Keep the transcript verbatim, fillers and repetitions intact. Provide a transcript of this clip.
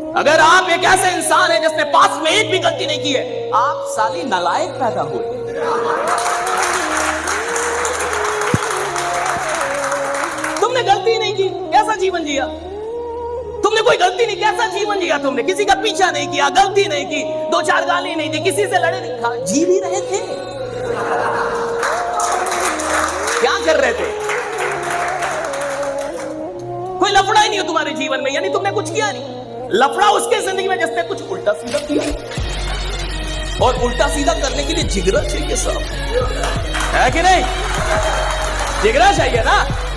अगर आप एक ऐसे इंसान हैं जिसने पास में एक भी गलती नहीं की है, आप साली नालायक पैदा हुए। तुमने गलती नहीं की, कैसा जीवन जिया? तुमने कोई गलती नहीं, कैसा जीवन जिया? तुमने किसी का पीछा नहीं किया, गलती नहीं की, दो चार गाली नहीं दी, किसी से लड़े नहीं, खा जी भी रहे थे। क्या कर रहे थे? कोई लफड़ा ही नहीं हो तुम्हारे जीवन में, यानी तुमने कुछ किया नहीं। लफड़ा उसके जिंदगी में जिसने कुछ उल्टा सीधा किया, और उल्टा सीधा करने के लिए जिगरा चाहिए सब, है कि नहीं? जिगरा चाहिए ना।